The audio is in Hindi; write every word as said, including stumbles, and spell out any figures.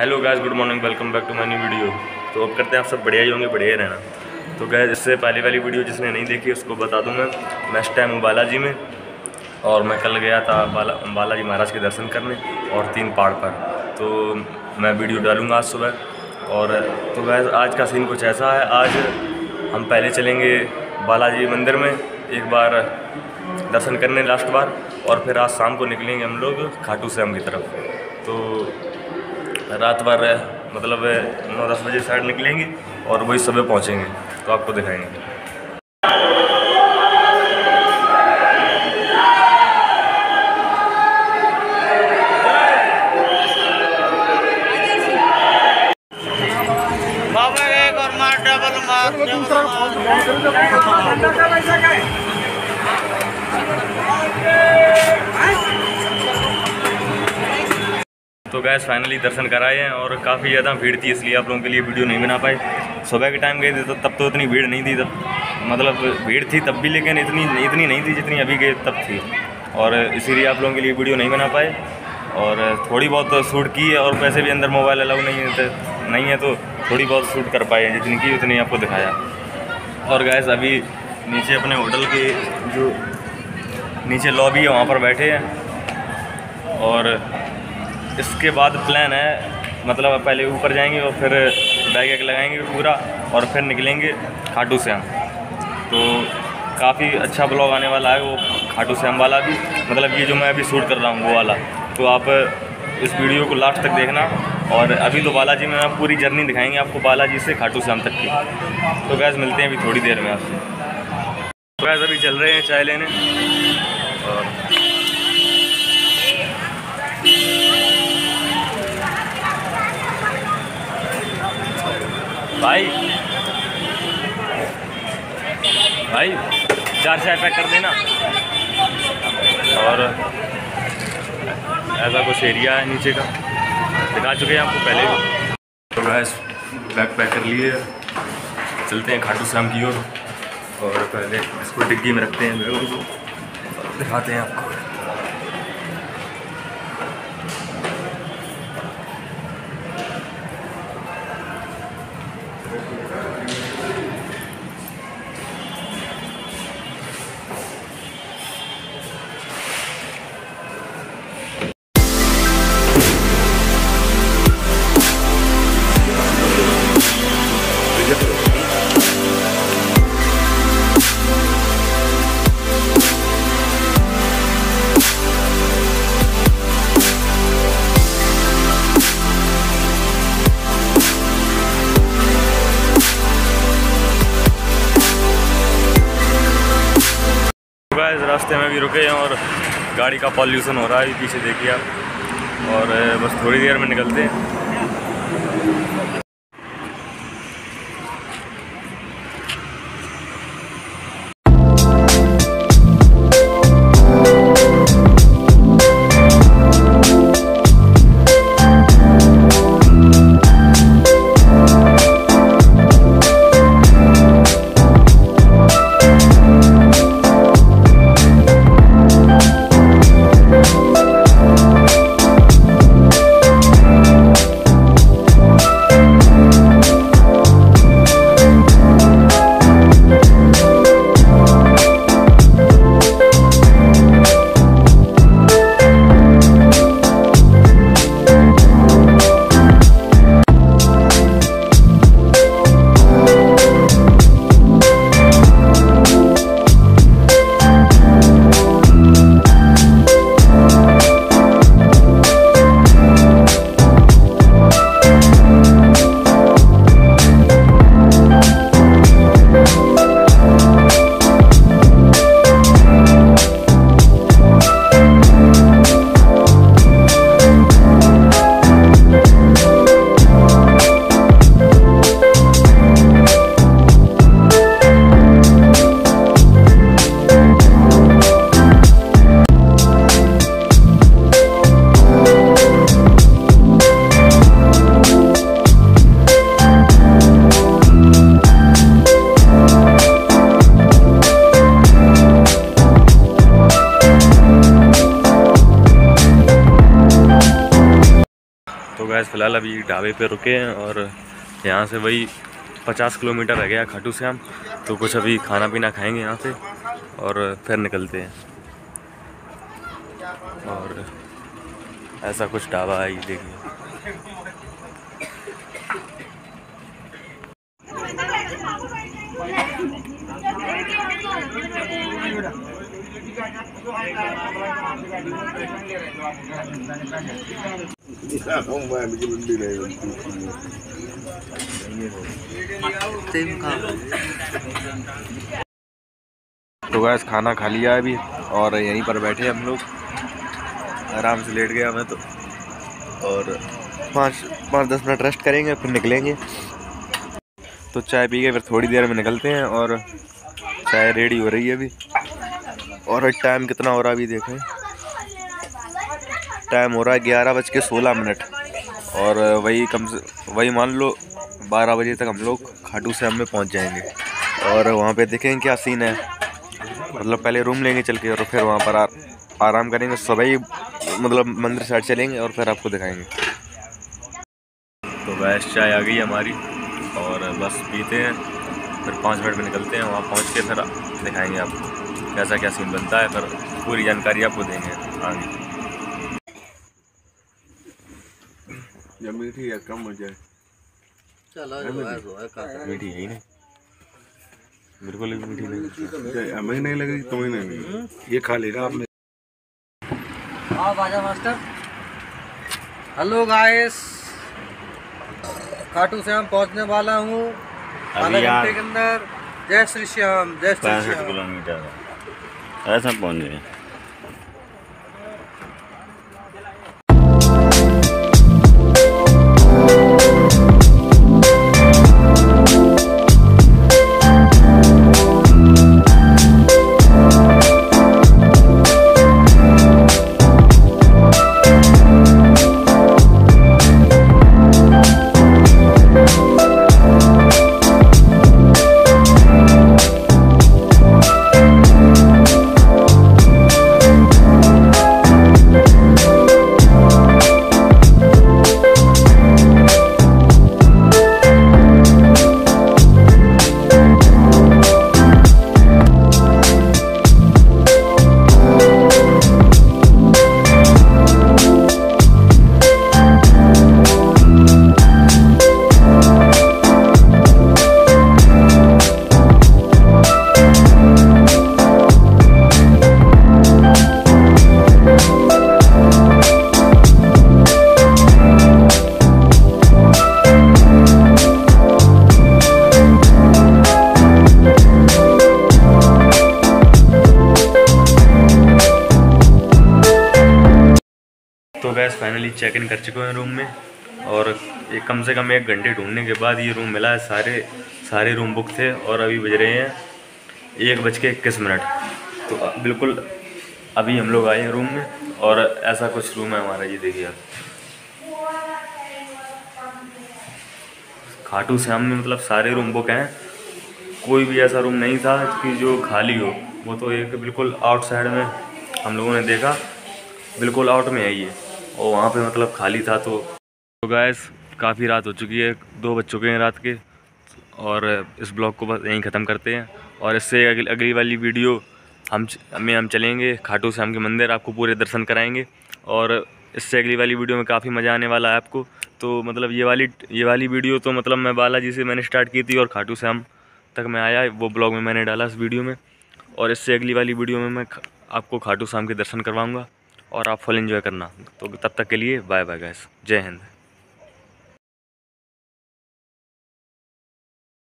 Hello guys, good morning, welcome back to my new video. तो अब करते हैं आप सब बढ़िया ही होंगे, बढ़िया ही रहना। तो गाइस, इससे पहले वाली वीडियो जिसने नहीं देखी उसको बता दूं मैं मैं इस टाइम हूँ बालाजी में, और मैं कल गया था बाला बालाजी महाराज के दर्शन करने और तीन पहाड़ पर। तो मैं वीडियो डालूँगा आज सुबह। और तो गाइस, आज का सीन कुछ ऐसा है। आज हम पहले चलेंगे बालाजी मंदिर में एक बार दर्शन करने लास्ट बार, और फिर आज शाम को निकलेंगे हम लोग खाटू श्याम की तरफ। तो रात भर मतलब नौ दस बजे साइड निकलेंगे और वही सुबह पहुंचेंगे, तो आपको दिखाएंगे। बाबा एक और मार डबल मार तो गैस फाइनली दर्शन कराए हैं, और काफ़ी ज़्यादा भीड़ थी, इसलिए आप लोगों के लिए वीडियो नहीं बना पाए। सुबह के टाइम गए थे तो तब तो इतनी भीड़ नहीं थी, तब मतलब भीड़ थी तब भी, लेकिन इतनी इतनी नहीं थी जितनी अभी गए तब थी, और इसीलिए आप लोगों के लिए वीडियो नहीं बना पाए। और थोड़ी बहुत शूट की है, और वैसे भी अंदर मोबाइल अलाउ नहीं है नहीं है तो थोड़ी बहुत शूट कर पाए हैं, जितनी की उतनी आपको दिखाया। और गैस अभी नीचे अपने होटल के जो नीचे लॉबी है वहाँ पर बैठे हैं, और इसके बाद प्लान है मतलब पहले ऊपर जाएंगे और फिर बैग वैग लगाएंगे पूरा, और फिर निकलेंगे खाटू श्याम। तो काफ़ी अच्छा ब्लॉग आने वाला है वो खाटू श्याम वाला भी, मतलब ये जो मैं अभी शूट कर रहा हूँ वो वाला। तो आप इस वीडियो को लास्ट तक देखना। और अभी तो बालाजी में आप पूरी जर्नी दिखाएंगे आपको, बालाजी से खाटू श्याम तक की। तो गैस मिलते हैं अभी थोड़ी देर में आपसे। तो गैस अभी चल रहे हैं चाय लेने, और भाई भाई चार चाय पैक कर देना। और ऐसा कुछ एरिया है नीचे का, दिखा चुके हैं आपको पहले भी। तो गैस बैग पैक कर लिए, चलते हैं खाटू श्याम की ओर। और पहले इसको डिग्गी में रखते हैं, बैग को दिखाते हैं आपको। रास्ते में भी रुके हैं और गाड़ी का पॉल्यूशन हो रहा है, पीछे देखिए आप। और बस थोड़ी देर में निकलते हैं। फ़िलहाल अभी ढाबे पे रुके हैं और यहाँ से वही पचास किलोमीटर रह गया खाटू श्याम, तो कुछ अभी खाना पीना खाएंगे यहाँ से और फिर निकलते हैं। और ऐसा कुछ ढाबा है, देखिए। तो गैस खाना खा लिया अभी और यहीं पर बैठे हम लोग, आराम से लेट गया मैं तो, और पाँच पाँच दस मिनट रेस्ट करेंगे फिर निकलेंगे। तो चाय पी के फिर थोड़ी देर में निकलते हैं और चाय रेडी हो रही है अभी। और टाइम कितना हो रहा है अभी देखें, टाइम हो रहा है ग्यारह बज के सोलह मिनट और वही कम से वही मान लो बारह बजे तक हम लोग खाटू श्याम में पहुंच जाएंगे। और वहाँ पे देखेंगे क्या सीन है, मतलब पहले रूम लेंगे चल के और फिर वहाँ पर आ, आराम करेंगे। सुबह ही मतलब मंदिर साइड चलेंगे और फिर आपको दिखाएंगे। तो गैस चाय आ गई हमारी और बस पीते हैं, फिर पाँच मिनट में निकलते हैं। वहाँ पहुँच के फिर दिखाएंगे आपको कैसा क्या सीन बनता है, फिर पूरी जानकारी आपको देंगे आगे। या मीठी या कम हो जाए, चलो मीठी है ही नहीं, बिल्कुल भी मीठी नहीं। हमें नहीं लगेगी तुम्हें नहीं लगेगी, ये खा लेगा आपने। आओ बाजा master. Hello guys, Khatu Shyam पहुंचने वाला हूँ आधा घंटे के अंदर। जय श्री श्याम, जय श्री श्याम। किलोमीटर ऐसा पहुँच गए। तो गैस फाइनली चेक इन कर चुके हैं रूम में और एक कम से कम एक घंटे ढूंढने के बाद ये रूम मिला है। सारे सारे रूम बुक थे और अभी बज रहे हैं एक बज के इक्कीस मिनट। तो बिल्कुल अभी हम लोग आए हैं रूम में और ऐसा कुछ रूम है हमारा, ये देखिए आप। खाटू श्याम में मतलब सारे रूम बुक हैं, कोई भी ऐसा रूम नहीं था कि जो खाली हो। वो तो एक बिल्कुल आउटसाइड में हम लोगों ने देखा, बिल्कुल आउट में है ये, और वहाँ पे मतलब खाली था। तो तो गैस काफ़ी रात हो चुकी है, दो बज चुके हैं रात के, और इस ब्लॉग को बस यहीं ख़त्म करते हैं। और इससे अगली अगली वाली वीडियो हम में हम चलेंगे खाटू श्याम के मंदिर, आपको पूरे दर्शन कराएंगे। और इससे अगली वाली वीडियो में काफ़ी मज़ा आने वाला है आपको। तो मतलब ये वाली ये वाली वीडियो तो मतलब मैं बालाजी से मैंने स्टार्ट की थी और खाटू श्याम तक मैं आया, वो ब्लॉग में मैंने डाला इस वीडियो में। और इससे अगली वाली वीडियो में मैं आपको खाटू श्याम के दर्शन करवाऊँगा और आप फुल एंजॉय करना। तो तब तक के लिए बाय बाय गाइस, जय हिंद।